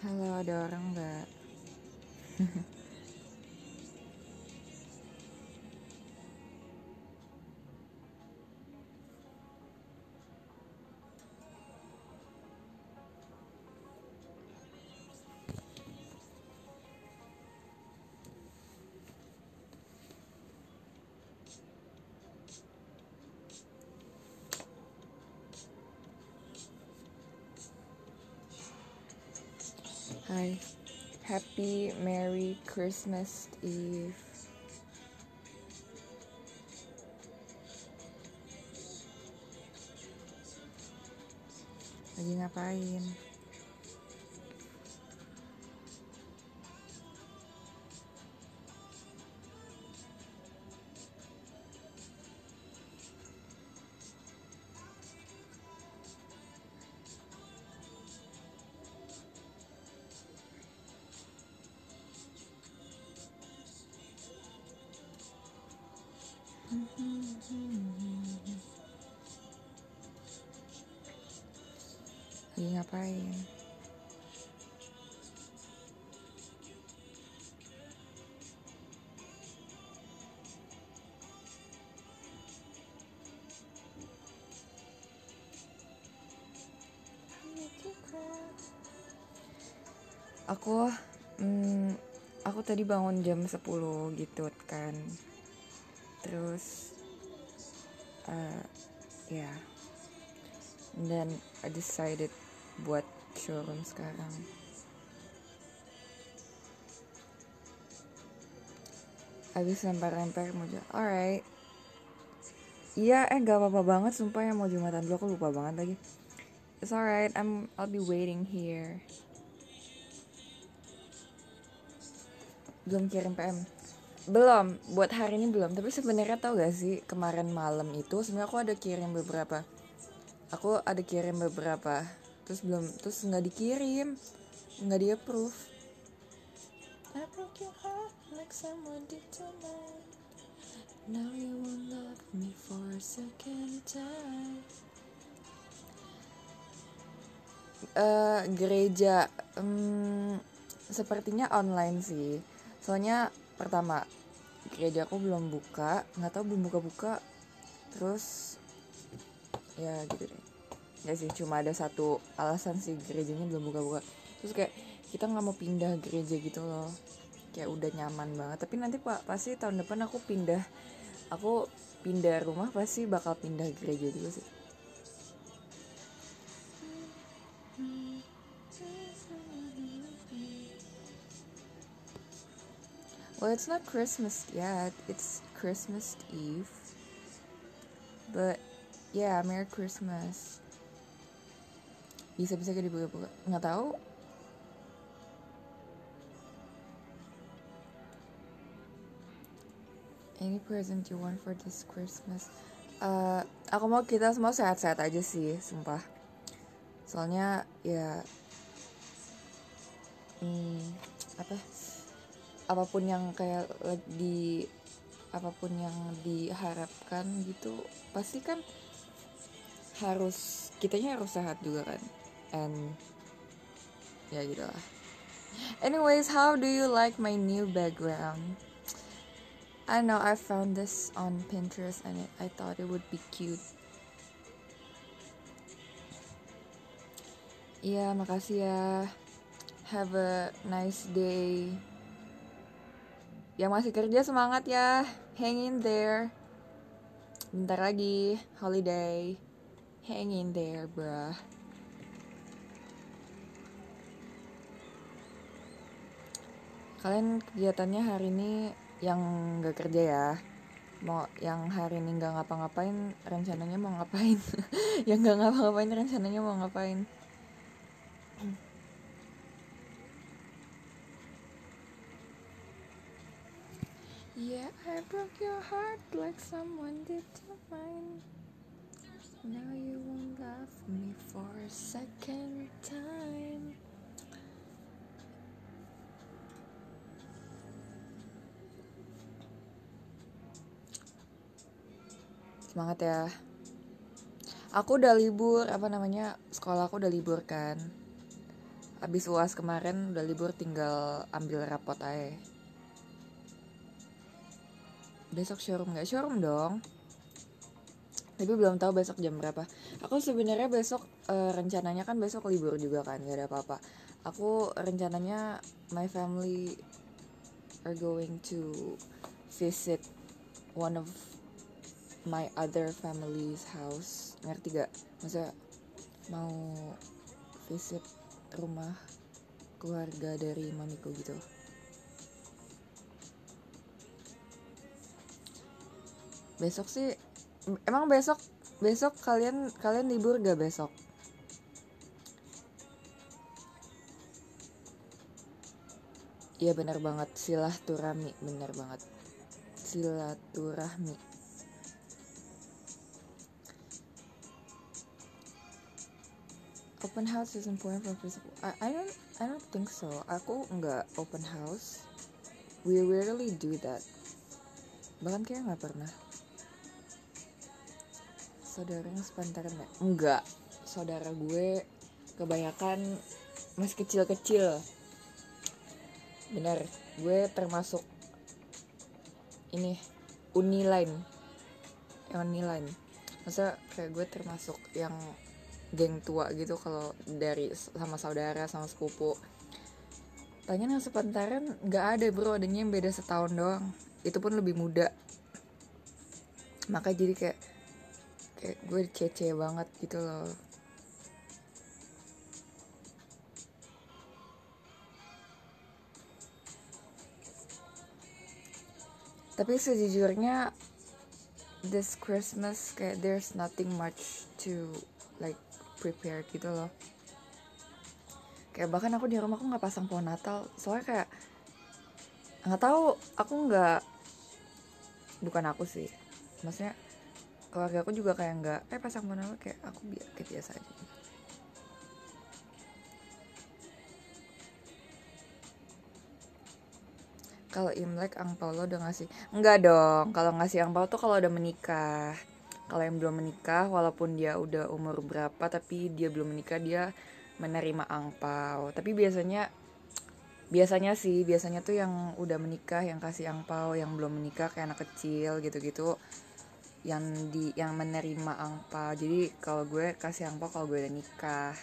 Halo, ada orang nggak? Hai, Happy Merry Christmas Eve. Lagi ngapain? Lagi ngapain? Aku aku tadi bangun jam 10 gitu kan. Terus ya, dan I decided buat showroom sekarang. Habis lempar-lempar mau alright. Iya, gak apa-apa banget sumpah yang mau Jumatan dulu, aku lupa banget lagi. It's alright, I'll be waiting here. Belum kirim PM. Belum, buat hari ini belum. Tapi sebenarnya tau gak sih, kemarin malam itu sebenarnya aku ada kirim beberapa. Terus nggak dikirim, nggak di approve. I broke your heart like someone did tonight. Now you won't love me for a second time. Gereja, sepertinya online sih. Soalnya pertama, gereja aku belum buka, nggak tahu belum buka-buka. Terus ya gitu deh. Nggak sih, cuma ada satu alasan sih, gerejanya belum buka-buka. Terus kayak kita nggak mau pindah gereja gitu loh, kayak udah nyaman banget. Tapi nanti pasti tahun depan aku pindah rumah, pasti bakal pindah gereja juga sih. Well, it's not Christmas yet, it's Christmas Eve. But yeah, Merry Christmas. Bisa-bisa kayak dibuka-buka, nggak tahu. Any present you want for this Christmas? Aku mau kita semua sehat-sehat aja sih, sumpah. Soalnya ya apapun yang diharapkan gitu, pasti kan kitanya harus sehat juga kan. And ya gitu lah. Anyways, how do you like my new background? I know I found this on Pinterest and I thought it would be cute. Iya, makasih ya. Have a nice day. Yang masih kerja semangat ya. Hang in there. Bentar lagi holiday. Hang in there, bruh. Kalian kegiatannya hari ini yang gak kerja ya? Mau yang hari ini gak ngapa-ngapain, rencananya mau ngapain? Yang gak ngapa-ngapain, rencananya mau ngapain? Yeah, I broke your heart like someone did to mine. Now you won't love me for a second time. Semangat ya. Aku udah libur, sekolah aku udah libur kan. Abis UAS kemarin udah libur, tinggal ambil rapot aja. Besok showroom nggak? Showroom dong. Tapi belum tahu besok jam berapa. Aku sebenarnya besok rencananya kan besok libur juga kan, nggak ada apa-apa. Aku rencananya my family are going to visit one of my other family's house. Ngerti gak? Maksudnya mau visit rumah keluarga dari mamiku gitu. Besok sih, emang besok kalian libur gak besok? Iya benar banget, silaturahmi, benar banget. Silaturahmi. Open house is important for physical. I don't think so. Aku nggak open house. We rarely do that. Bahkan kayak nggak pernah. Saudara yang sepantaran ya? Enggak. Saudara gue kebanyakan masih kecil-kecil. Bener, gue termasuk ini Uniline. Yang Uniline. Maksudnya kayak gue termasuk yang geng tua gitu kalau dari sama saudara sama sepupu. Tanya yang sepantaran nggak ada bro, adanya yang beda setahun doang. Itu pun lebih muda. Maka jadi kayak gue kece banget gitu loh. Tapi sejujurnya this Christmas kayak there's nothing much to like prepare gitu loh. Kayak bahkan aku di rumah aku nggak pasang pohon Natal, soalnya kayak nggak tahu, aku nggak, bukan aku sih, maksudnya keluarga aku juga kayak nggak pasang pohon Natal, kayak aku kayak biasa aja. Kalau Imlek angpau lo udah ngasih? Enggak dong, kalau ngasih angpau tuh kalau udah menikah. Kalau yang belum menikah, walaupun dia udah umur berapa tapi dia belum menikah, dia menerima angpau. Tapi biasanya tuh yang udah menikah yang kasih angpau, yang belum menikah kayak anak kecil gitu-gitu yang menerima angpau. Jadi kalau gue kasih angpau kalau gue udah nikah.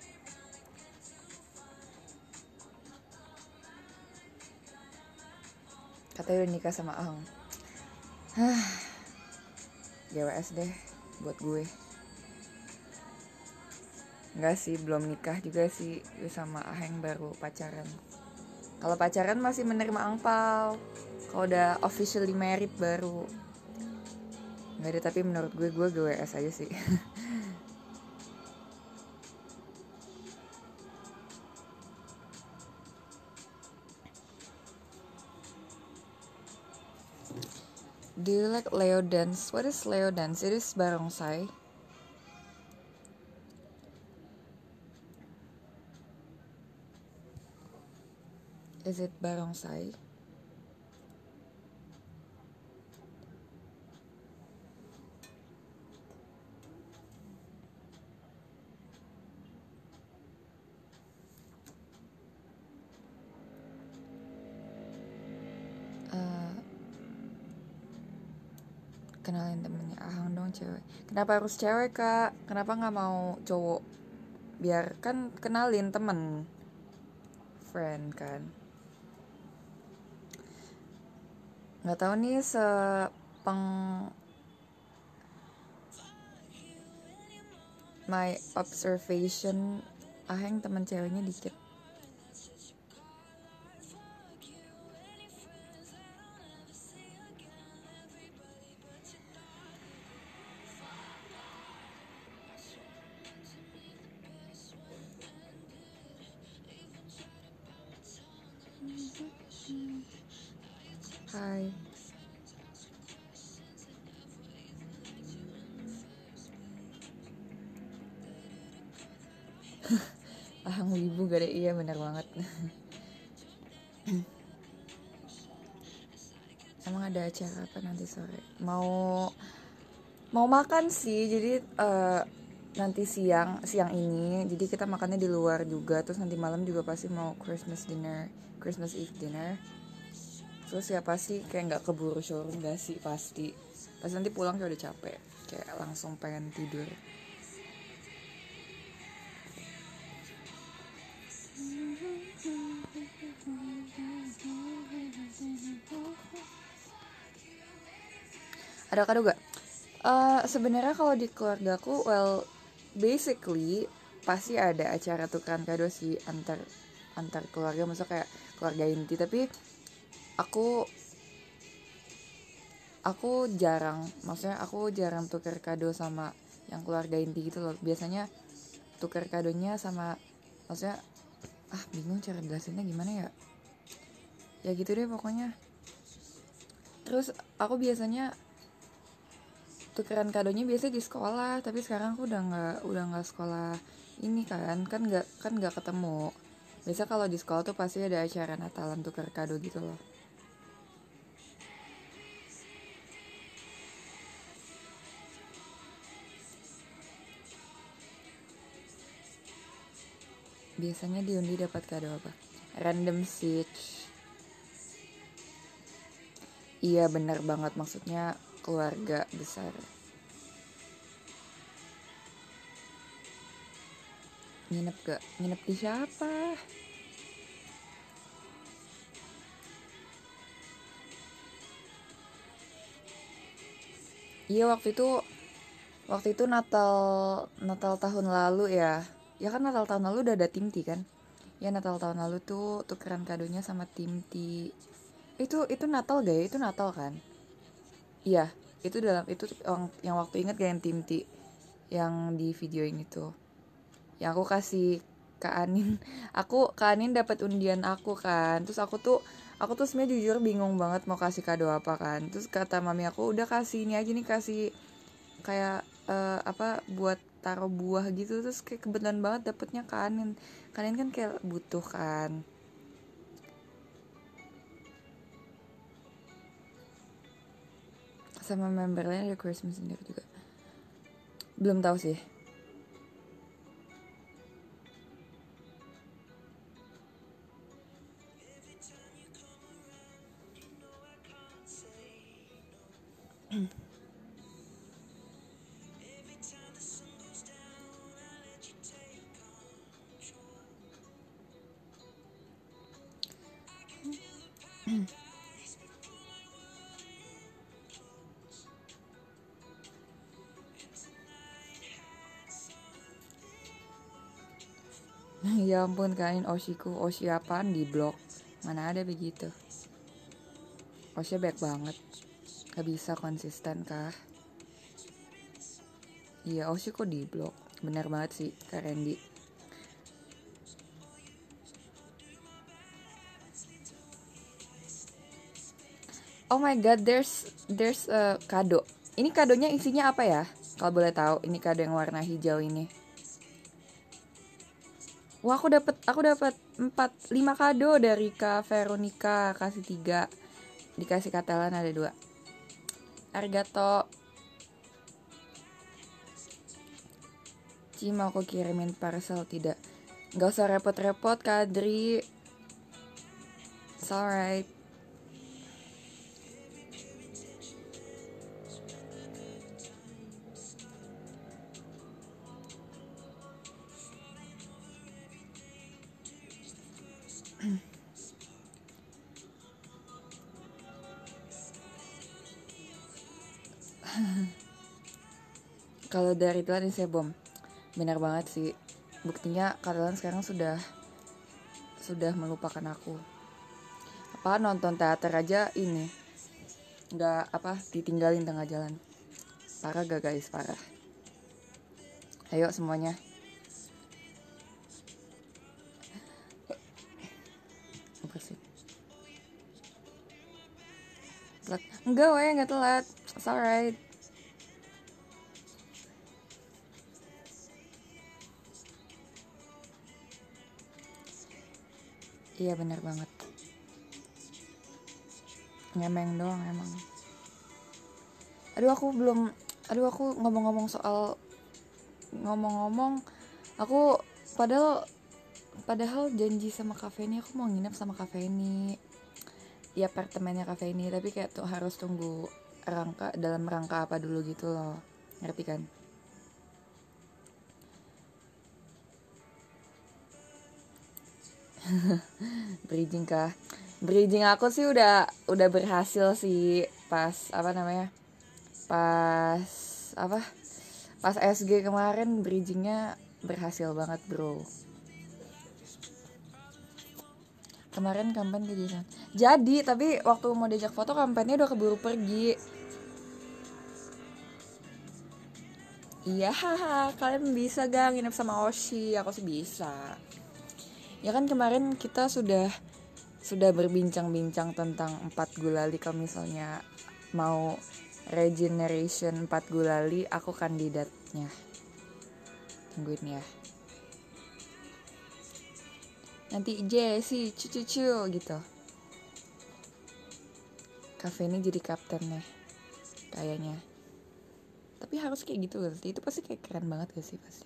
Katanya udah nikah sama Ahang. GWS deh buat gue. Enggak sih, belum nikah juga sih, gue sama Aheng baru pacaran. Kalau pacaran masih menerima angpau, kalau udah officially married baru. Nggak ada, tapi menurut gue GWS aja sih. Do you like Leo dance? What is Leo dance? It is barongsai. Is it barongsai? Kenalin temennya Ahang dong, cewek. Kenapa harus cewek kak? Kenapa nggak mau cowok? Biar kan kenalin temen, friend kan. Nggak tahu nih, my observation, Aheng teman ceweknya dikit. Hai. Ahang wibu gak ada, iya benar banget. Emang ada acara apa nanti sore? Mau makan sih, jadi nanti siang ini, jadi kita makannya di luar juga, terus nanti malam juga pasti mau Christmas Eve dinner. Terus ya pasti kayak nggak keburu showroom gak sih, pasti nanti pulang kayak udah capek, kayak langsung pengen tidur. Ada kado gak? Sebenarnya kalau di keluargaku, well, basically pasti ada acara tukeran kado sih antar keluarga, maksudnya kayak keluarga inti. Tapi aku jarang tuker kado sama yang keluarga inti gitu loh. Biasanya tuker kadonya sama, maksudnya bingung cara jelasinnya gimana ya. Ya gitu deh pokoknya. Terus aku biasanya tukeran kadonya biasa di sekolah, tapi sekarang aku udah nggak sekolah ini kan nggak ketemu. Biasa kalau di sekolah tuh pasti ada acara Natalan tuker kado gitu loh. Biasanya diundi dapat kado apa? Random switch. Iya benar banget, maksudnya keluarga besar. Nginep gak? Nginep di siapa? Iya waktu itu Natal tahun lalu ya. Ya kan Natal tahun lalu udah ada tim T kan? Ya Natal tahun lalu tuh tukeran kadonya sama tim T. Itu Natal gak ya? Itu Natal kan? Iya, itu yang waktu inget gak yang tim T yang di video ini tuh. Yang aku kasih ke Anin. Ke Anin dapat undian aku kan. Terus aku tuh sebenarnya jujur bingung banget mau kasih kado apa kan. Terus kata mami aku, udah kasih ini aja nih, kasih kayak buat taruh buah gitu. Terus kayak kebetulan banget dapetnya ke Anin. Kalian kan kayak butuh kan. Sama member lain ada Christmas dinner juga. Belum tahu sih. Ya ampun, kalian Oshi apaan di blog? Mana ada begitu. Oshi baik banget. Gak bisa konsisten kah? Iya, Oshi kok di blog. Bener banget sih Kak Randy. Oh my god, there's a kado. Ini kadonya isinya apa ya? Kalau boleh tahu, ini kado yang warna hijau ini. Wah, aku dapat 5 kado dari Kak Veronica, kasih 3. Dikasih Katelan ada 2. Arigato. Ci, mau aku kirimin parcel tidak? Gak usah repot-repot Kadri. It's alright. Kalau dari Telan saya bom. Benar banget sih. Buktinya Katelan sekarang sudah melupakan aku. Apa nonton teater aja ini nggak ditinggalin tengah jalan. Parah gak guys, parah. Ayo semuanya. Bersih. Telat. Enggak weh, nggak telat. It's alright. Iya benar banget. Ngemeng doang emang. Aduh aku ngomong-ngomong soal ngomong-ngomong, aku padahal janji sama Kak Feni, aku mau nginep sama Kak Feni di apartemennya Kak Feni, tapi kayak tuh harus tunggu dalam rangka apa dulu gitu loh, ngerti kan? Bridging aku sih udah berhasil sih pas pas SG kemarin, bridgingnya berhasil banget bro. Kemarin kampanye kejadian jadi, tapi waktu mau diajak foto kampanye udah keburu pergi. Iya, kalian bisa gak nginep sama Oshi? Aku sih bisa. Ya kan kemarin kita sudah berbincang-bincang tentang 4 gulali. Kalau misalnya mau regeneration 4 gulali, aku kandidatnya. Tungguin ya. Nanti Jessie cucu gitu. Cafe ini jadi kaptennya kayaknya. Tapi harus kayak gitu gak sih? Itu pasti kayak keren banget gak sih pasti?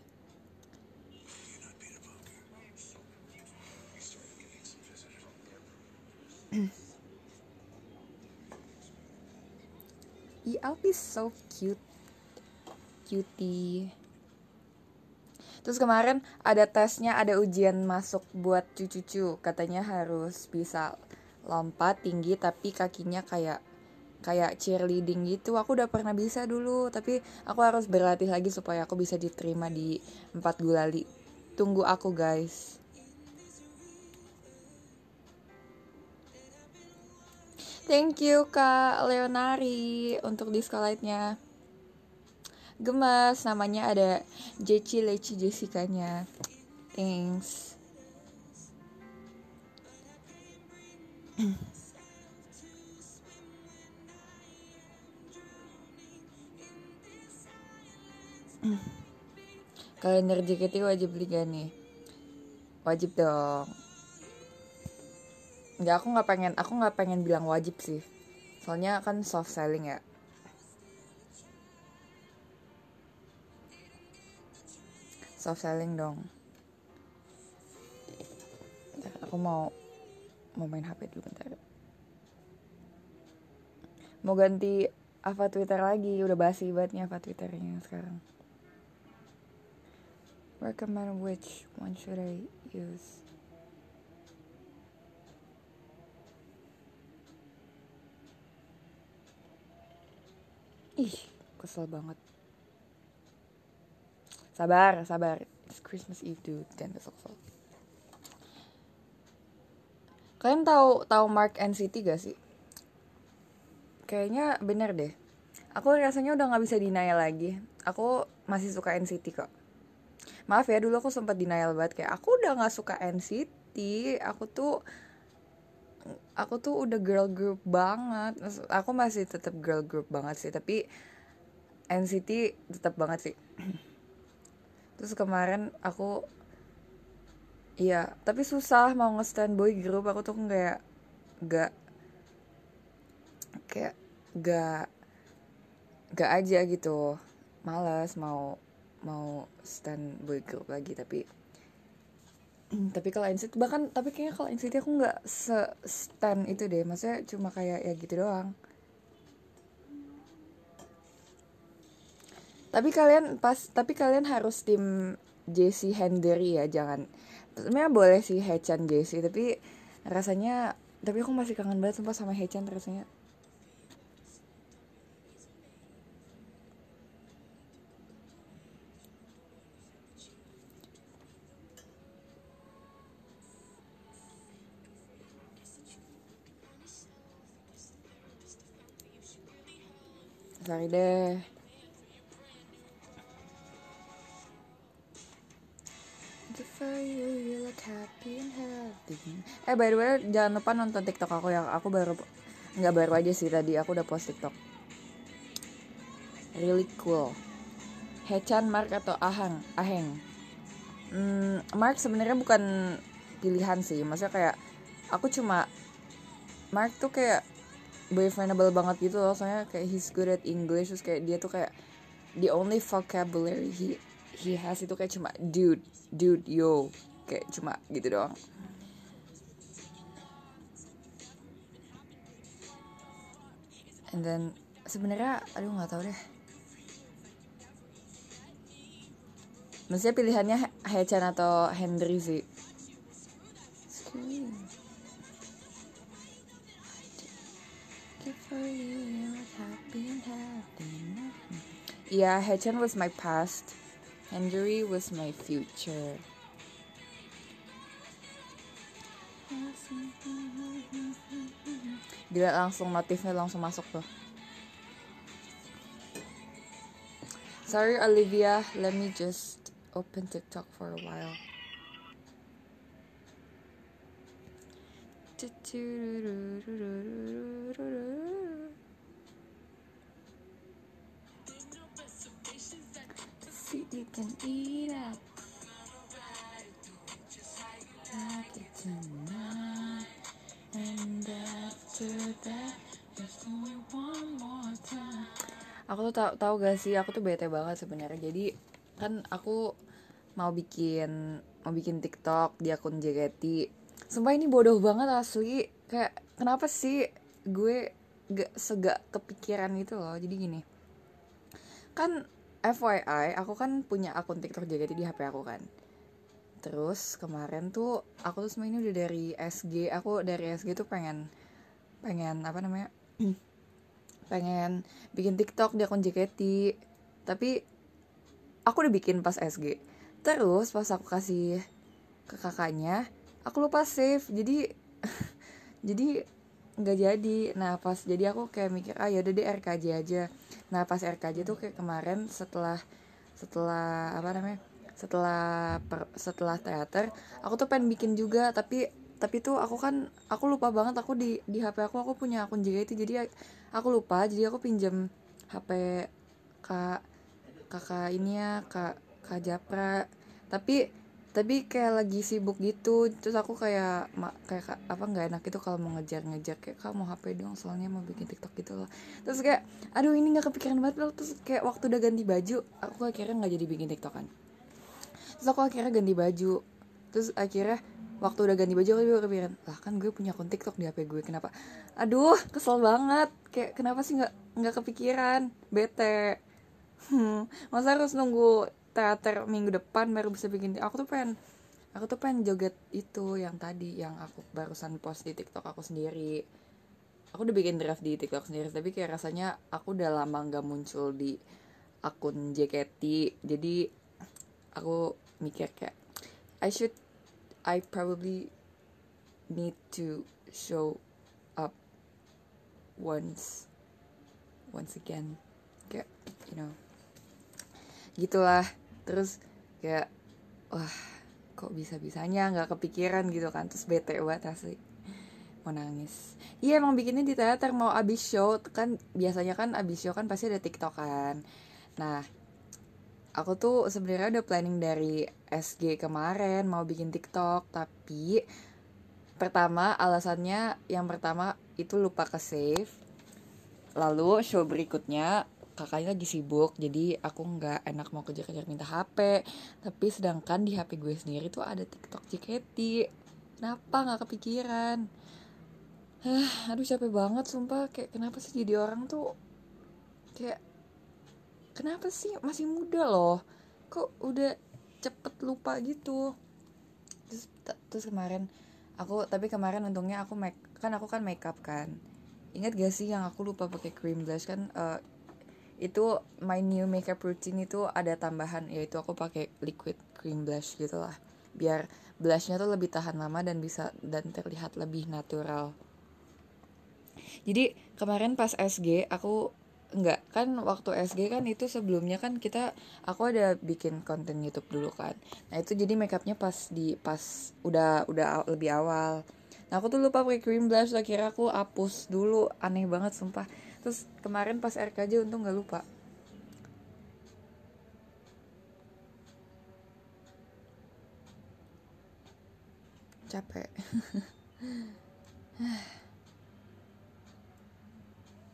I'll be so cutie. Terus kemarin ada tesnya, ada ujian masuk buat cucu-cucu. Katanya harus bisa lompat tinggi tapi kakinya kayak cheerleading gitu. Aku udah pernah bisa dulu, tapi aku harus berlatih lagi supaya aku bisa diterima di 4 gulali. Tunggu aku guys. Thank you Kak Leonari untuk disco-light-nya. Gemes, namanya ada Jeci Leci Jessica-nya. Thanks. Kalender JKT wajib beli gak nih? Wajib dong. Enggak, aku nggak pengen bilang wajib sih. Soalnya kan soft selling ya. Soft selling dong. Bentar, aku mau main HP dulu bentar. Mau ganti apa Twitter lagi, udah basi banget nih apa Twitternya sekarang. Recommend which one should I use? Ih, kesel banget. Sabar. It's Christmas Eve dude, dan besok. Kalian tahu Mark NCT gak sih? Kayaknya bener deh. Aku rasanya udah nggak bisa denial lagi. Aku masih suka NCT kok. Maaf ya, dulu aku sempat denial banget kayak aku udah nggak suka NCT. Aku tuh udah girl group banget. Aku masih tetap girl group banget sih, tapi NCT tetap banget sih. Terus kemarin aku iya, tapi susah mau nge-stand boy group. Aku tuh gak aja gitu. Malas mau stand boy group lagi, tapi kalau NCT tapi kayaknya kalau NCT aku nggak stand itu deh, maksudnya cuma kayak ya gitu doang. Tapi kalian harus tim JC Hendery ya, jangan. Sebenarnya boleh sih Haechan JC, tapi aku masih kangen banget sumpah sama Haechan rasanya. Sorry deh. You look happy and healthy. By the way, jangan lupa nonton TikTok aku yang aku nggak baru aja sih, tadi aku udah post TikTok. Really cool. Haechan, Mark atau Aheng? Mark sebenarnya bukan pilihan sih, maksudnya kayak Mark tuh kayak boyfriendable banget gitu loh, soalnya kayak he's good at English, terus kayak dia tuh kayak the only vocabulary he has itu kayak cuma dude yo, kayak cuma gitu doang. And then sebenarnya aduh nggak tahu deh, maksudnya pilihannya Haechan atau Hendry sih. Yeah, Haechan was my past, Hendry was my future. Gila, langsung notifnya langsung masuk tuh. Sorry Olivia, let me just open TikTok for a while. See, you can eat up like it tonight, and after that just only one more time. Aku tuh tahu gak sih, aku tuh bete banget sebenarnya. Jadi kan aku mau bikin TikTok di akun JKT. Sumpah ini bodoh banget asli. Kayak kenapa sih gue gak kepikiran gitu loh. Jadi gini, kan FYI aku kan punya akun TikTok JKT di HP aku kan. Terus kemarin tuh aku tuh semuanya udah dari SG. Aku dari SG tuh pengen apa namanya pengen bikin TikTok di akun JKT, tapi aku udah bikin pas SG. Terus pas aku kasih ke kakaknya, aku lupa save, jadi jadi nggak jadi. Nah pas jadi aku kayak mikir yaudah deh RKJ aja. Nah pas RKJ tuh kayak kemarin setelah apa namanya setelah teater, aku tuh pengen bikin juga, tapi tuh aku lupa banget. Aku di HP aku punya akun JKT, jadi aku lupa, jadi aku pinjam HP kakak ini ya, kak Japra, tapi kayak lagi sibuk gitu. Terus aku kayak apa nggak enak gitu kalau mau ngejar kayak kamu HP dong soalnya mau bikin TikTok gitu loh. Terus kayak aduh ini nggak kepikiran banget loh. Terus kayak waktu udah ganti baju aku akhirnya nggak jadi bikin TikTok kan. Terus aku akhirnya ganti baju. Terus akhirnya waktu udah ganti baju aku juga kepikiran, lah kan gue punya akun TikTok di HP gue, kenapa? Aduh kesel banget, kayak kenapa sih nggak kepikiran, bete. Masa harus nunggu teater minggu depan baru bisa bikin. Aku tuh pengen joget itu yang tadi yang aku barusan post di TikTok aku sendiri. Aku udah bikin draft di TikTok sendiri, tapi kayak rasanya aku udah lama nggak muncul di akun JKT. Jadi aku mikir kayak I probably need to show up once again, kayak gitulah. Terus kayak wah kok bisa-bisanya nggak kepikiran gitu kan. Terus bete banget asli, mau nangis. Iya emang bikinnya di teater, mau abis show kan, biasanya kan abis show kan pasti ada TikTok kan. Nah aku tuh sebenarnya udah planning dari SG kemarin mau bikin TikTok, tapi yang pertama itu lupa ke save. Lalu show berikutnya kakaknya lagi sibuk, jadi aku nggak enak mau kejar-kejar minta HP. Tapi sedangkan di HP gue sendiri tuh ada TikTok JKT. Kenapa nggak kepikiran? Aduh capek banget sumpah. Kayak kenapa sih jadi orang tuh kayak kenapa sih masih muda loh, kok udah cepet lupa gitu. Terus kemarin tapi kemarin untungnya aku aku kan makeup kan. Ingat gak sih yang aku lupa pakai cream blush kan? Itu my new makeup routine itu ada tambahan, yaitu aku pakai liquid cream blush gitu lah, biar blushnya tuh lebih tahan lama dan terlihat lebih natural. Jadi kemarin pas SG aku enggak kan, waktu SG kan itu sebelumnya kan aku ada bikin konten YouTube dulu kan. Nah itu jadi makeupnya pas udah lebih awal. Nah aku tuh lupa pakai cream blush, akhirnya aku hapus dulu, aneh banget sumpah. Terus kemarin pas RKJ untung nggak lupa. Capek.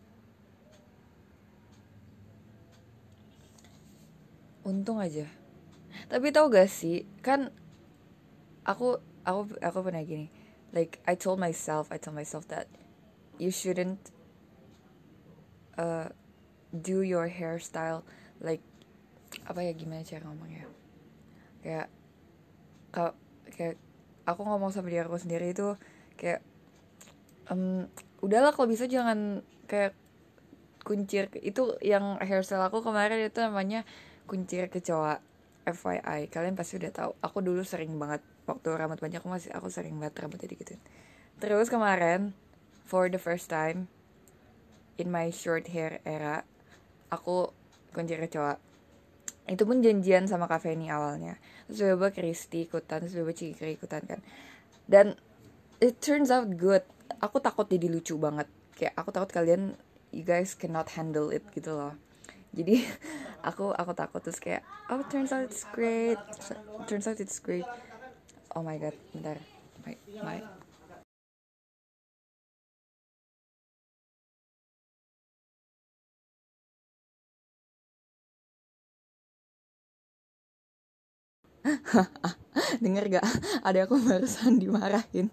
Untung aja Tapi tau gak sih, kan aku pernah gini, like I told myself that you shouldn't do your hairstyle like, apa ya, gimana cara ngomongnya, kayak kayak aku ngomong sama diri aku sendiri itu kayak, udahlah kalau bisa jangan kayak kuncir. Itu yang hairstyle aku kemarin itu namanya kuncir kecoa. FYI, kalian pasti udah tahu. Aku dulu sering banget waktu rambut panjang, aku sering banget rambutnya digituin. Terus kemarin, for the first time in my short hair era, aku kuncir kecoa. Itu pun janjian sama Kak Feni awalnya. Terus tiba-tiba Kristi ikutan, terus tiba-tiba Cikri ikutan kan. Dan it turns out good. Aku takut jadi lucu banget. Kayak aku takut kalian, you guys cannot handle it gitu loh. Jadi aku takut, terus kayak, oh turns out it's great. Oh my god, bentar. My denger gak? Ada aku barusan dimarahin.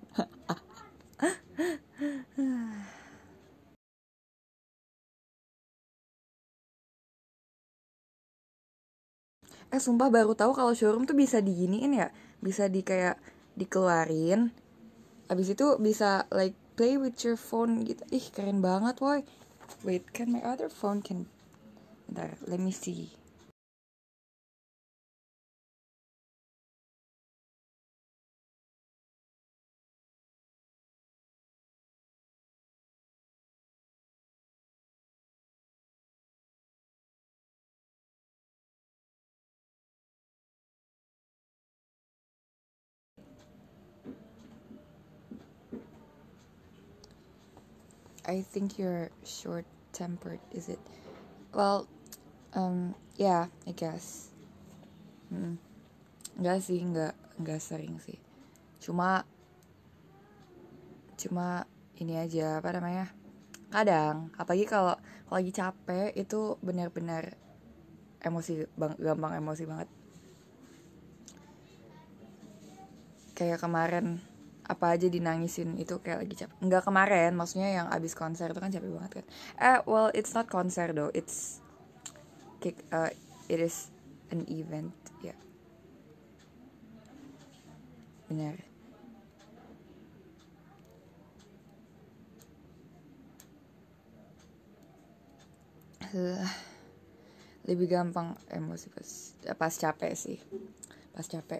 Sumpah baru tahu kalau showroom tuh bisa diginiin ya, bisa di kayak dikeluarin, abis itu bisa like play with your phone gitu. Ih keren banget woy. Wait, can my other phone can, bentar, let me see. I think you're short-tempered, is it? Well, yeah, I guess. Enggak sih, enggak sering sih. Cuma ini aja, apa namanya? Kadang, apalagi kalau lagi capek itu benar-benar gampang emosi banget. Kayak kemarin apa aja dinangisin itu kayak lagi capek. Enggak kemarin, maksudnya yang abis konser itu kan capek banget kan. Well, it's not konser though, it's it is an event, ya. Yeah. Benar. Lebih gampang emosi pas capek sih. Pas capek.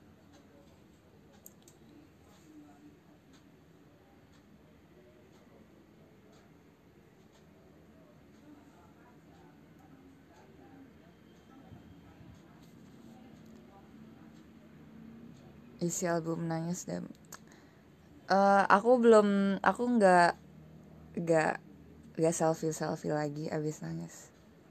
Isi album nangis dan aku nggak selfie lagi abis nangis.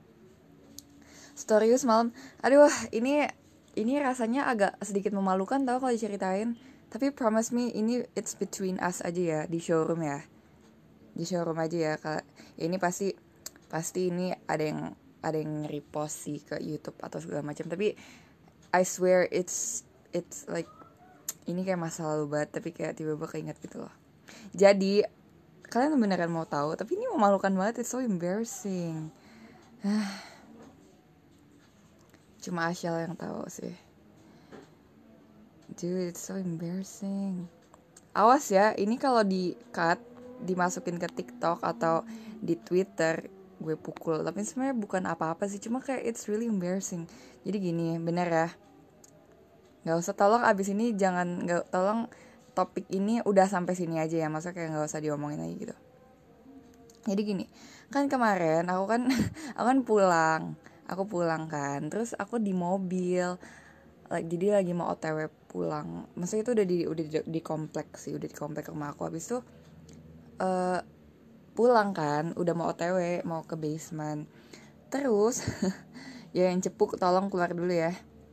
Story semalam, aduh ini rasanya agak sedikit memalukan tau kalau diceritain. Tapi promise me ini it's between us aja ya, di showroom ya. Di showroom aja ya, ya ini pasti ini ada yang repost sih ke YouTube atau segala macam. Tapi I swear it's like ini kayak masa lalu banget, tapi kayak tiba-tiba keinget gitu loh. Jadi kalian beneran mau tahu, tapi ini memalukan banget, it's so embarrassing. Cuma Asyal yang tahu sih. Dude, it's so embarrassing. Awas ya, ini kalau di cut, dimasukin ke TikTok atau di Twitter, gue pukul. Tapi sebenarnya bukan apa-apa sih, cuma kayak it's really embarrassing. Jadi gini, bener ya. Gak usah, tolong abis ini tolong topik ini udah sampai sini aja ya. Maksudnya kayak gak usah diomongin lagi gitu. Jadi gini, kan kemarin aku kan pulang kan, terus aku di mobil, jadi lagi mau OTW pulang. Maksudnya itu udah di komplek sih, udah di komplek rumah aku. Habis itu pulang kan, udah mau OTW, mau ke basement. Terus ya yang cepuk tolong keluar dulu ya.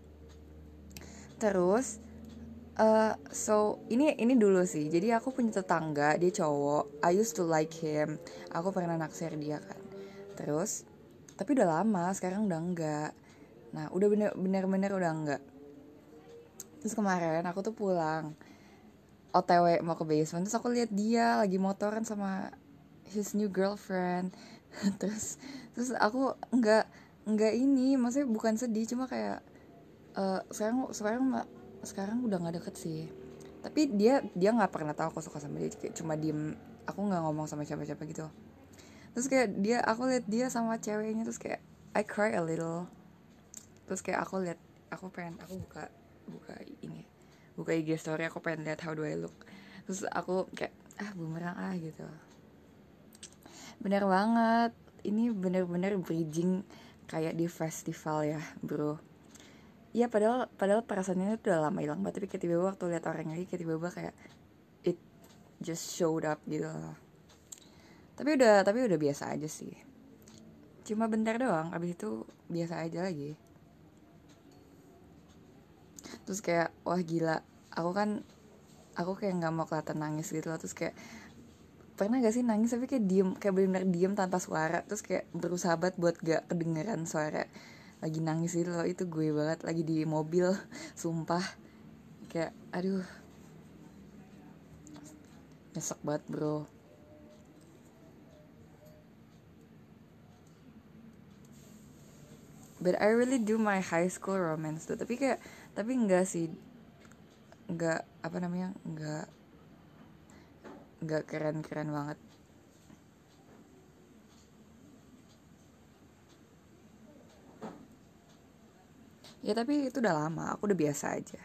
Terus so ini dulu sih. Jadi aku punya tetangga, dia cowok. I used to like him. Aku pernah naksir dia kan. Terus tapi udah lama, sekarang udah enggak. Nah, udah bener-bener udah enggak. Terus kemarin aku tuh pulang OTW mau ke basement, terus aku lihat dia lagi motoran sama his new girlfriend. terus terus aku nggak ini, maksudnya bukan sedih, cuma kayak sekarang sekarang sekarang udah nggak deket sih, tapi dia nggak pernah tahu aku suka sama dia, kayak cuma diem, aku nggak ngomong sama siapa-siapa gitu. Terus kayak aku lihat dia sama ceweknya, terus kayak I cry a little. Terus kayak aku pengen, aku buka buka ini buka IG story, aku pengen lihat how do I look. Terus aku kayak bumerang gitu. Bener banget, ini bener-bener bridging kayak di festival ya bro. Iya, padahal perasaannya itu udah lama hilang banget, tapi kayak tiba-tiba waktu lihat orang lagi, kayak tiba-tiba kayak it just showed up gitu. Tapi udah biasa aja sih. Cuma bentar doang, abis itu biasa aja lagi. Terus kayak wah gila, aku kayak nggak mau kelihatan nangis gitu loh. Terus kayak pernah gak sih nangis tapi kayak diem, kayak benar-benar diem tanpa suara, terus kayak berusaha banget buat gak kedengeran suara lagi nangis gitu loh. Itu gue banget lagi di mobil sumpah, kayak aduh nyesek banget bro. But I really do my high school romance tuh, tapi enggak sih, enggak apa namanya, enggak keren-keren banget. Ya tapi itu udah lama, aku udah biasa aja.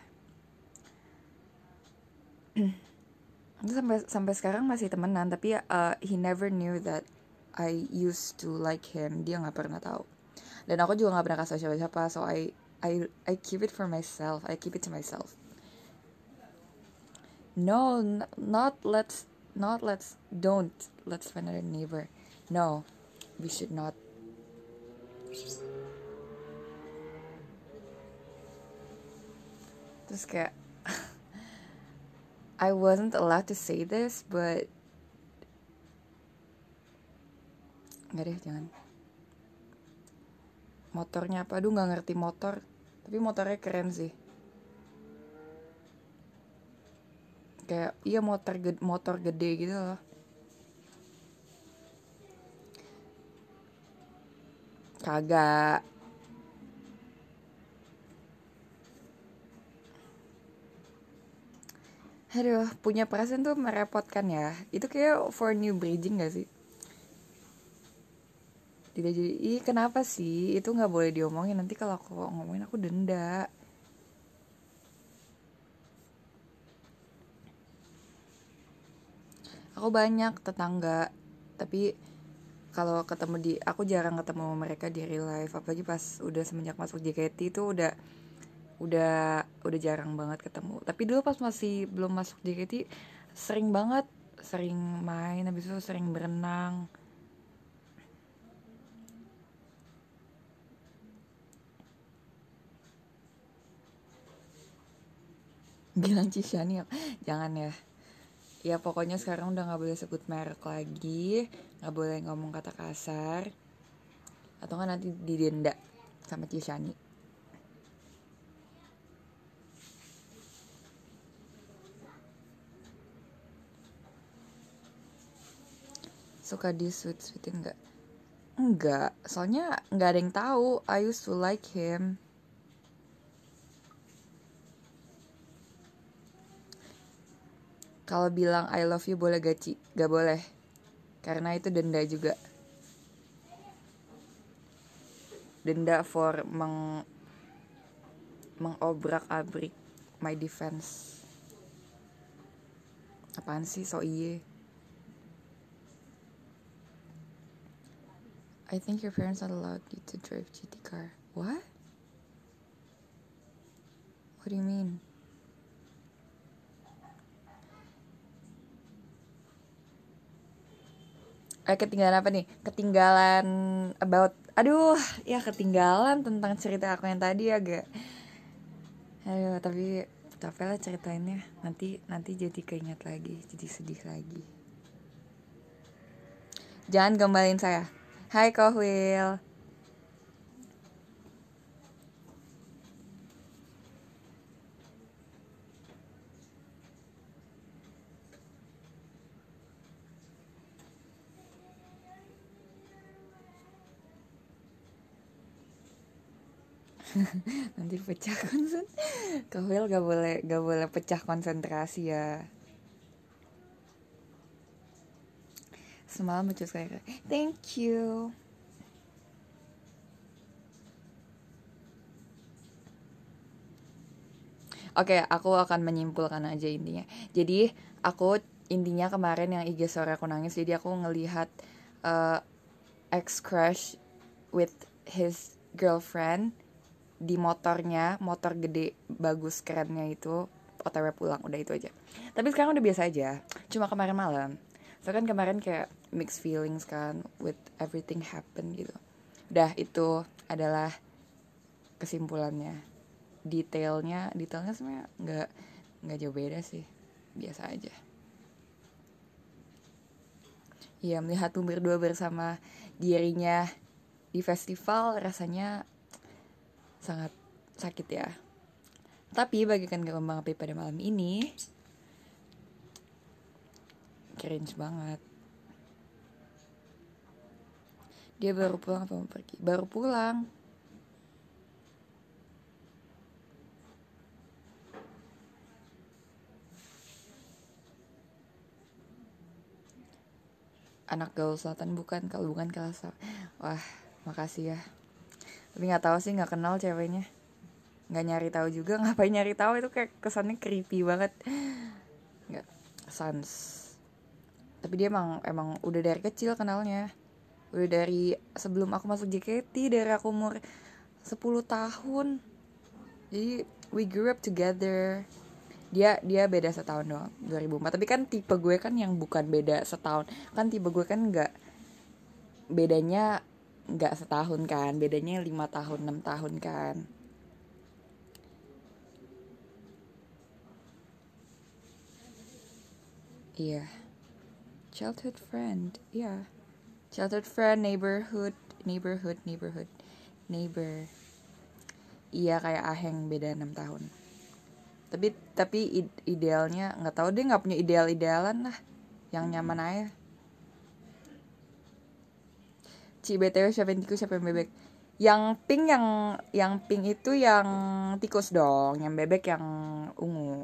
Itu sampai sekarang masih temenan, tapi he never knew that I used to like him. Dia nggak pernah tahu. Dan aku juga nggak pernah kasih siapa-siapa, so I keep it for myself. I keep it to myself. No, not don't let's find another neighbor. No, we should not. Terus kayak I wasn't allowed to say this, but nggak deh, jangan. Motornya apa? Aduh, nggak ngerti motor, tapi motornya keren sih. Kayak iya, motor gede gitu loh. Kagak. Aduh, punya perasaan tuh merepotkan ya. Itu kayak for new bridging gak sih? Tidak jadi, kenapa sih? Itu gak boleh diomongin, nanti kalau aku ngomongin aku denda. Aku banyak tetangga, tapi kalau aku jarang ketemu mereka di real life, apalagi pas udah semenjak masuk JKT itu udah jarang banget ketemu. Tapi dulu pas masih belum masuk JKT sering banget, sering main, habis itu sering berenang. Bilang Cishani, jangan ya. Ya pokoknya sekarang udah gak boleh sebut merek lagi, gak boleh ngomong kata kasar, atau kan nanti didenda sama Cishani. Suka di sweet-sweetin gak? Enggak, soalnya gak ada yang tahu I used to like him. Kalau bilang I love you boleh gaci? Gak boleh, karena itu denda juga. Denda for mengobrak-abrik my defense. Apaan sih, so iye. I think your parents not allowed you to drive GT car. What? What do you mean? Ketinggalan apa nih? Ketinggalan about, aduh, ya ketinggalan tentang cerita aku yang tadi agak. Aduh, tapi capek lah ceritainnya. Nanti jadi keinget lagi, jadi sedih lagi. Jangan gombalin saya. Hai Kohwil. Nanti pecah Kahwil gak boleh pecah konsentrasi ya. Semalam lucu sekali. Thank you. Oke, aku akan menyimpulkan aja intinya. Jadi aku intinya kemarin yang IG story aku nangis. Jadi aku ngelihat ex crush with his girlfriend di motornya, motor gede bagus kerennya itu, OTW pulang, udah itu aja. Tapi sekarang udah biasa aja. Cuma kemarin malam, so kan kemarin kayak mixed feelings kan with everything happen gitu. Udah itu adalah kesimpulannya. Detailnya sebenarnya nggak jauh beda sih, biasa aja. Ya, melihatmu berdua bersama dirinya di festival rasanya sangat sakit ya. Tapi bagikan kembang api pada malam ini cringe banget. Dia baru pulang apa mau pergi? Baru pulang. Anak gaul selatan bukan, kalau bukan kelas. Wah, makasih ya. Tapi nggak tahu sih, nggak kenal ceweknya. Nggak nyari tahu juga, ngapain nyari tahu, itu kayak kesannya creepy banget. Nggak, sans. Tapi dia emang udah dari kecil kenalnya. Udah dari sebelum aku masuk JKT, dari aku umur 10 tahun. Jadi we grew up together. Dia beda setahun doang, 2004. Tapi kan tipe gue kan yang bukan beda setahun. Kan tipe gue kan bedanya nggak setahun kan, bedanya 5 tahun 6 tahun kan. Iya, childhood friend, iya. Childhood friend, neighbor. Iya, kayak Aheng beda 6 tahun. Tapi idealnya nggak tahu, dia nggak punya idealan lah, yang nyaman aja. BTW siapa yang tikus siapa yang bebek? Yang pink itu yang tikus dong, yang bebek yang ungu.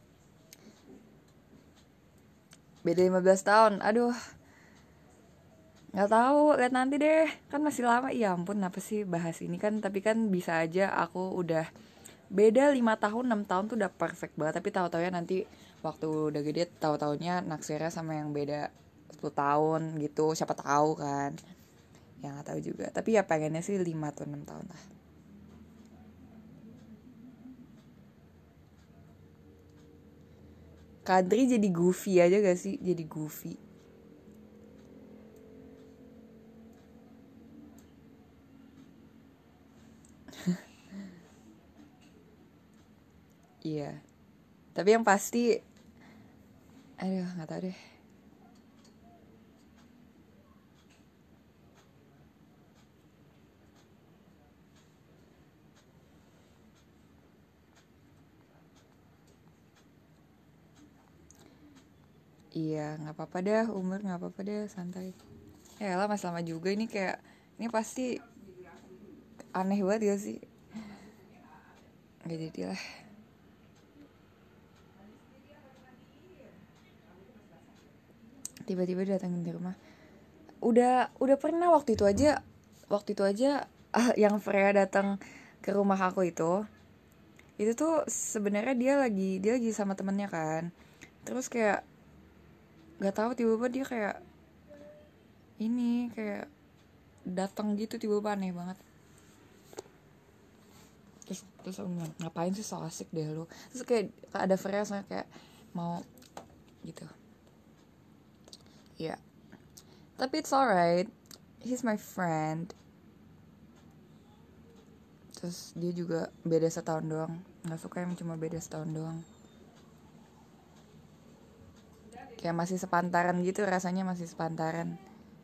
Beda 15 tahun. Aduh, nggak tahu, lihat nanti deh, kan masih lama. Ya ampun, apa sih bahas ini kan. Tapi kan bisa aja aku udah beda 5 tahun 6 tahun tuh udah perfect banget. Tapi tahu-taunya nanti waktu udah gede, tahu-taunya naksirnya sama yang beda 10 tahun gitu, siapa tahu kan. Ya nggak tahu juga, tapi ya pengennya sih 5 atau 6 tahun lah. Kadri jadi goofy aja gak sih? Jadi goofy. Iya. Tapi yang pasti, aduh nggak tahu deh. Iya, nggak apa-apa dah, umur nggak apa-apa deh, santai. Ya lah, masih lama juga ini, kayak ini pasti aneh banget gak sih? Nggak jadi lah. Tiba-tiba datangin di rumah. Udah pernah waktu itu aja yang Freya datang ke rumah aku itu tuh sebenarnya dia lagi sama temennya kan. Terus kayak nggak tahu, tiba-tiba dia kayak ini, kayak datang gitu tiba-tiba, aneh banget. Terus aku bilang, ngapain sih, so asik deh lu. Terus kayak ada Freya kayak mau gitu ya. Tapi it's alright, he's my friend. Terus dia juga beda setahun doang, nggak suka yang cuma beda setahun doang. Kayak masih sepantaran gitu, rasanya masih sepantaran.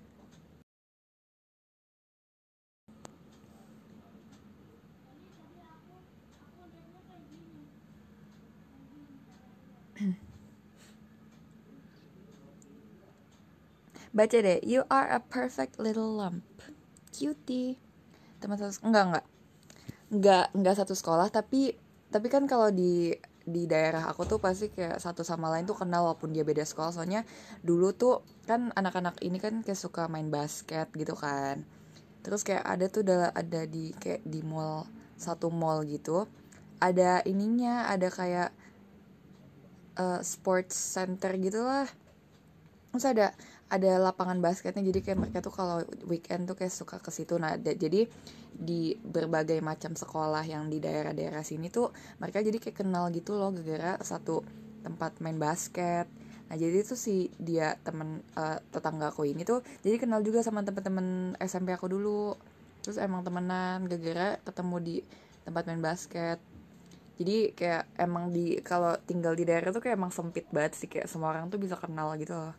Baca deh, you are a perfect little lump, cutie. Teman satu, enggak, nggak satu sekolah, tapi kan kalau di daerah aku tuh pasti kayak satu sama lain tuh kenal walaupun dia beda sekolah. Soalnya dulu tuh kan anak-anak ini kan kayak suka main basket gitu kan. Terus kayak ada tuh ada di kayak di mall, satu mall gitu, ada ininya, ada kayak sports center gitulah. Terus ada lapangan basketnya, jadi kayak mereka tuh kalau weekend tuh kayak suka ke situ. Nah, jadi di berbagai macam sekolah yang di daerah-daerah sini tuh mereka jadi kayak kenal gitu loh gara-gara satu tempat main basket. Nah, jadi tuh si dia temen tetangga aku ini tuh jadi kenal juga sama temen-temen SMP aku dulu. Terus emang temenan gara-gara ketemu di tempat main basket. Jadi kayak emang kalau tinggal di daerah tuh kayak emang sempit banget sih, kayak semua orang tuh bisa kenal gitu loh.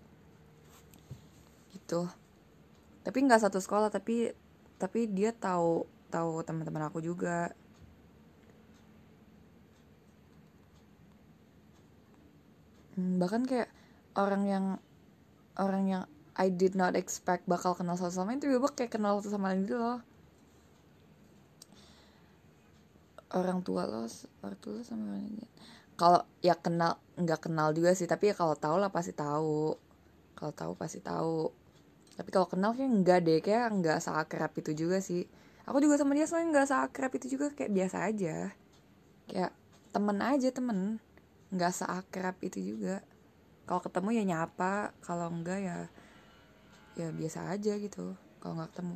Gitu. Tapi nggak satu sekolah, tapi dia tahu tahu teman-teman aku juga. Bahkan kayak orang yang orang yang I did not expect bakal kenal satu sama lain, tiba-tiba kayak kenal satu sama lain gitu loh. Orang tua lo sama orang lain. Kalau ya kenal, nggak kenal juga sih, tapi ya kalau tahu lah pasti tahu. Kalau tahu pasti tahu. Tapi kalau kenal kayak enggak deh, kayak enggak seakrab itu juga sih. Aku juga sama dia sebenarnya enggak seakrab itu juga, kayak biasa aja. Kayak temen aja, temen. Enggak seakrab itu juga. Kalau ketemu ya nyapa, kalau enggak ya biasa aja gitu. Kalau enggak ketemu.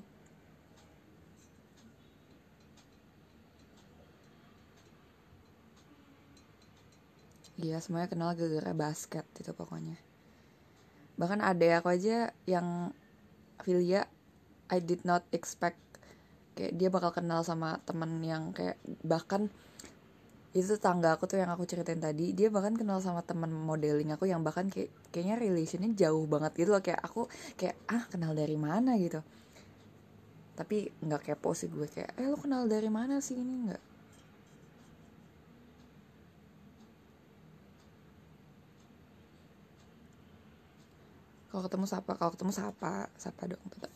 Iya, semuanya kenal gara-gara basket itu pokoknya. Bahkan adek aku aja yang Filia, I did not expect kayak dia bakal kenal sama temen yang kayak, bahkan itu tangga aku tuh yang aku ceritain tadi, dia bahkan kenal sama temen modeling aku yang bahkan kayaknya relationnya jauh banget gitu loh. Kayak aku kayak kenal dari mana gitu, tapi nggak kepo sih gue, kayak lo kenal dari mana sih, ini nggak. Kalau ketemu sapa dong tetap.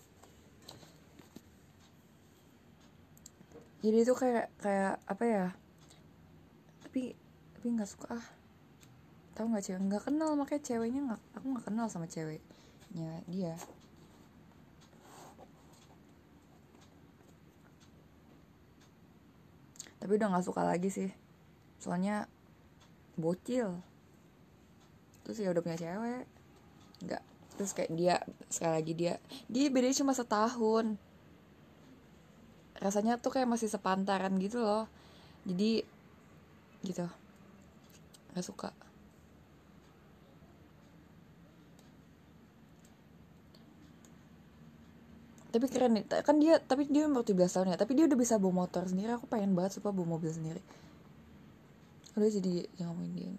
Jadi itu kayak kayak apa ya, tapi nggak suka tahu nggak, cewek nggak kenal, makanya ceweknya nggak, aku nggak kenal sama ceweknya dia. Tapi udah nggak suka lagi sih, soalnya bocil. Terus ya udah punya cewek, nggak. Terus kayak dia, sekali lagi dia bedanya cuma setahun, rasanya tuh kayak masih sepantaran gitu loh. Jadi gitu, nggak suka. Tapi keren nih kan dia, tapi dia umur 17 tahun ya, tapi dia udah bisa bawa motor sendiri. Aku pengen banget supaya bawa mobil sendiri. Udah, jadi yang ngomongin dia.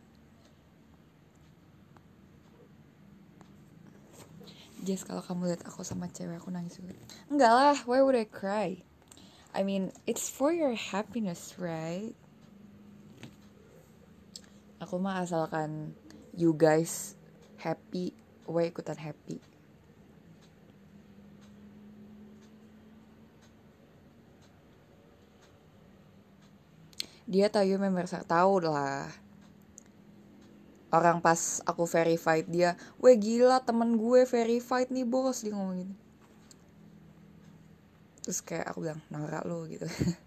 Jess, kalau kamu lihat aku sama cewek, aku nangis juga. Enggak lah, why would I cry? I mean, it's for your happiness, right? Aku mah asalkan you guys happy, gue ikutan happy. Dia tahu member, tahu lah. Orang pas aku verified dia, weh gila temen gue verified nih bos, dia ngomong gitu. Terus kayak aku bilang, norak lo gitu.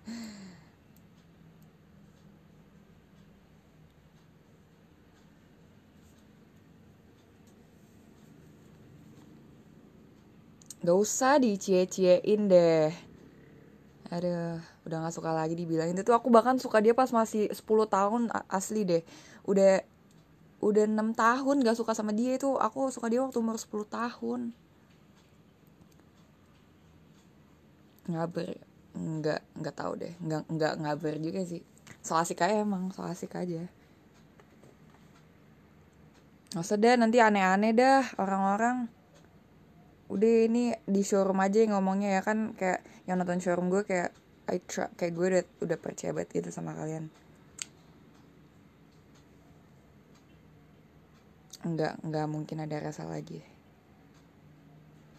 Gak usah dicie-ciein deh. Aduh, udah gak suka lagi dibilangin. Itu aku bahkan suka dia pas masih 10 tahun, asli deh. Udah 6 tahun gak suka sama dia. Itu aku suka dia waktu umur 10 tahun. Ngaber, nggak tahu deh, nggak ngaber juga sih. So asik aja, emang so asik aja. Nggak usah deh, nanti aneh-aneh dah orang-orang. Udah, ini di showroom aja yang ngomongnya ya kan, kayak yang nonton showroom gue kayak kayak gue udah percaya banget gitu sama kalian. Nggak mungkin ada rasa lagi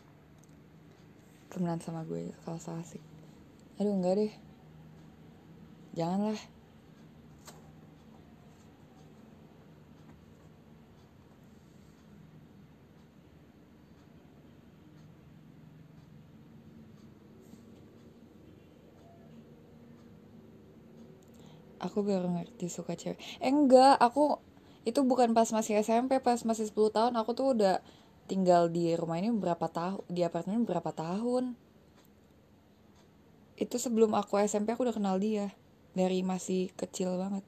temenan sama gue kalau so asik. Aduh, enggak deh. Janganlah. Aku baru ngerti suka cewek. Enggak, aku itu bukan pas masih SMP, pas masih 10 tahun aku tuh udah tinggal di rumah ini berapa tahun, di apartemen berapa tahun. Itu sebelum aku SMP aku udah kenal dia. Dari masih kecil banget.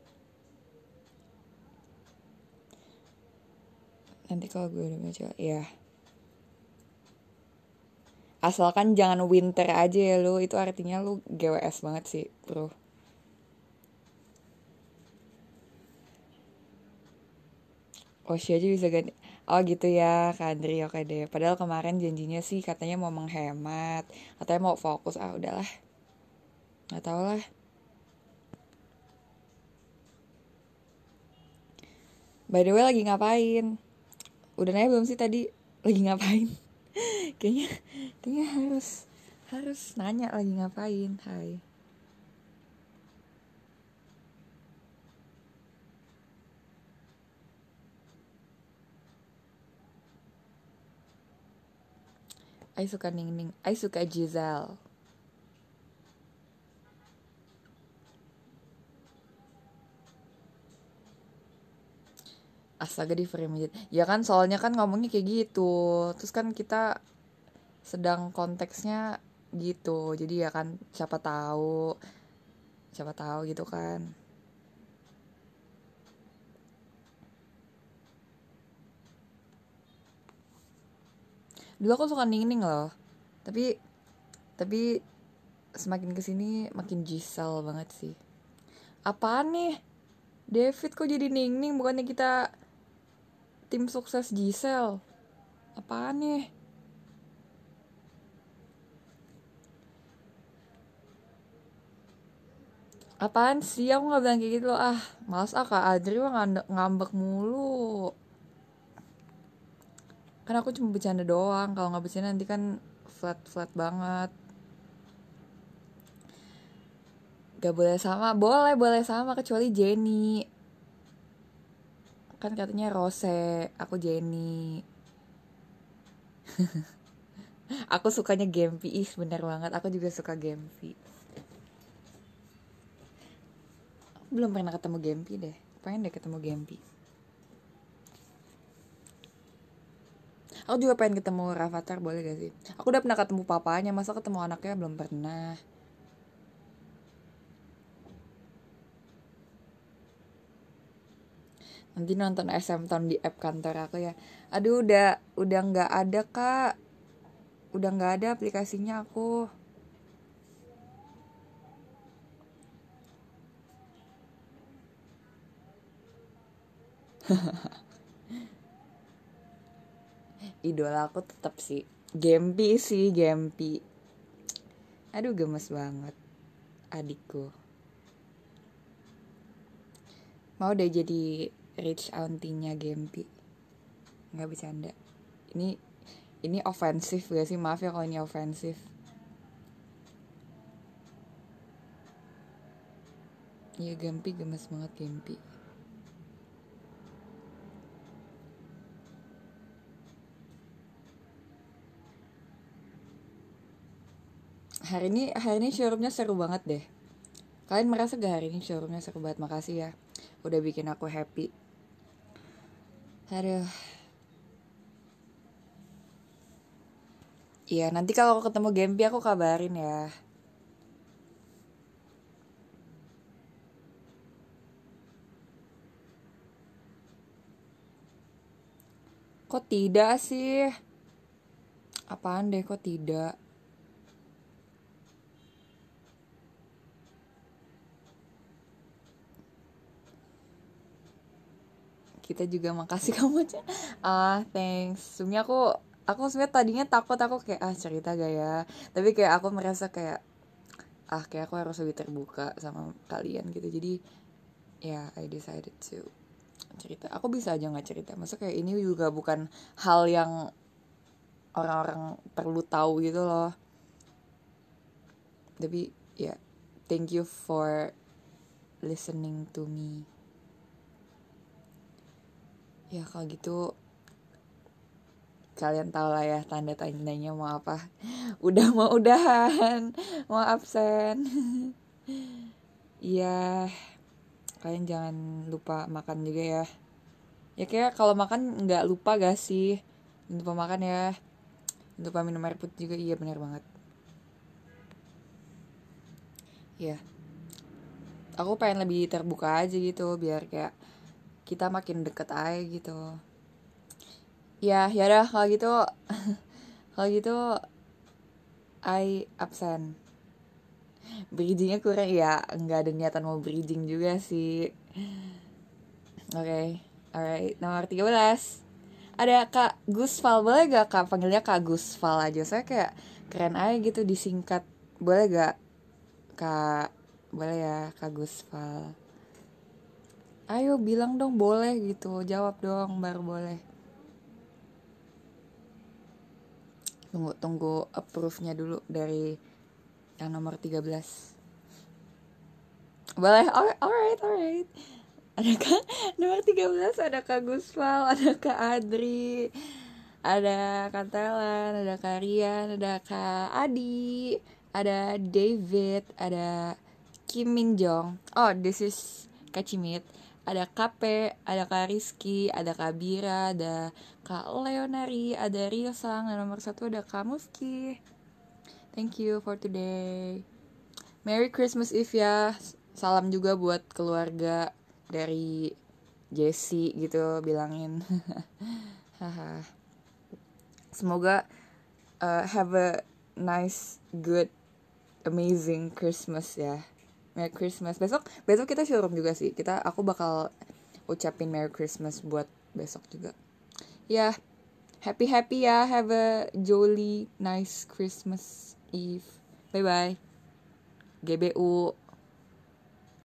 Nanti kalau gue udah baca, ya. Asalkan jangan winter aja ya lu, itu artinya lu GWS banget sih, bro. Oh sih aja bisa ganti. Oh gitu ya, Kak Andri, oke deh. Padahal kemarin janjinya sih katanya mau menghemat, katanya mau fokus. Ah udahlah, nggak tau lah. By the way lagi ngapain? Udah nanya belum sih tadi? Lagi ngapain? kayaknya kayaknya harus harus nanya lagi ngapain. Hai. I suka Ning Ning. I suka Giselle. Astaga di frame. Ya kan soalnya kan ngomongnya kayak gitu. Terus kan kita sedang konteksnya gitu. Jadi ya kan siapa tahu gitu kan. Dulu aku suka Ning Ning loh. Tapi semakin kesini makin Giselle banget sih. Apaan nih? David kok jadi Ning Ning, bukannya kita tim sukses Giselle? Apaan nih? Apaan sih? Aku gak bilang kayak gitu loh. Ah, males ah, Kak Adri mah ngambek mulu. Kan aku cuma bercanda doang. Kalau gak bercanda nanti kan flat banget. Gak boleh sama. Boleh sama kecuali Jenny. Kan katanya Rose, aku Jenny. Aku sukanya Gempi. Ih bener banget, aku juga suka Gempi. Belum pernah ketemu Gempi deh. Pengen deh ketemu Gempi. Aku juga pengen ketemu Rafathar, boleh gak sih? Aku udah pernah ketemu papanya, masa ketemu anaknya belum pernah. Nanti nonton SM Town di app kantor aku ya. Aduh udah nggak ada kak. Udah nggak ada aplikasinya aku. Idola aku tetap sih Gempi sih, Gempi. Aduh gemes banget adikku. Mau deh jadi rich auntie-nya Gempi. Nggak bercanda. Ini ini ofensif gak sih? Maaf ya kalau ini ofensif. Iya Gempi gemes banget Gempi. Hari ini showroomnya seru banget deh. Kalian merasa gak hari ini showroomnya seru banget? Makasih ya udah bikin aku happy. Aduh. Iya nanti kalau aku ketemu Gempi aku kabarin ya. Kok tidak sih? Apaan deh kok tidak? Kita juga makasih kamu aja. Ah thanks. Sebenernya aku sebenarnya tadinya takut, aku kayak cerita gak ya. Tapi kayak aku merasa kayak kayak aku harus lebih terbuka sama kalian gitu. Jadi ya I decided to cerita. Aku bisa aja nggak cerita. Maksudnya kayak ini juga bukan hal yang orang-orang perlu tahu gitu loh. Tapi ya thank you for listening to me. Ya kalau gitu kalian tahu lah ya tanda tandanya mau apa. Udah mau udahan, mau absen. Iya, kalian jangan lupa makan juga ya. Ya kayak kalau makan nggak lupa gak sih? Jangan lupa makan ya. Jangan lupa minum air putih juga, iya benar banget. Ya, aku pengen lebih terbuka aja gitu biar kayak kita makin deket aja gitu. Ya, yaudah kalau gitu, kalau gitu I absen. Bridgingnya kurang ya, nggak ada niatan mau bridging juga sih. Oke, alright. Nomor 13. Ada Kak Gusval, boleh gak Kak panggilnya Kak Gusval aja? Saya kayak keren aja gitu disingkat. Boleh gak Kak? Boleh ya Kak Gusval. Ayo bilang dong boleh gitu, jawab dong baru boleh. Tunggu approve-nya dulu dari yang nomor 13. Boleh, alright. Ada Kak, nomor 13 ada Kak Gusval, ada Kak Adri, ada Kak Telan, ada Kak Rian, ada Kak Adi, ada David, ada Kim Min Jong. Oh, this is Kak Cimit. Ada Kak P, ada Kak Rizky, ada Kak Bira, ada Kak Leonari, ada Rio Sang, dan nomor 1 ada Kak Mufki. Thank you for today. Merry Christmas Eve ya. Salam juga buat keluarga dari Jessie gitu, bilangin. Haha. Semoga have a nice, good, amazing Christmas ya. Merry Christmas. Besok kita showroom juga sih. Aku bakal ucapin Merry Christmas buat besok juga. Ya, happy ya. Have a jolly nice Christmas Eve. Bye bye. GBU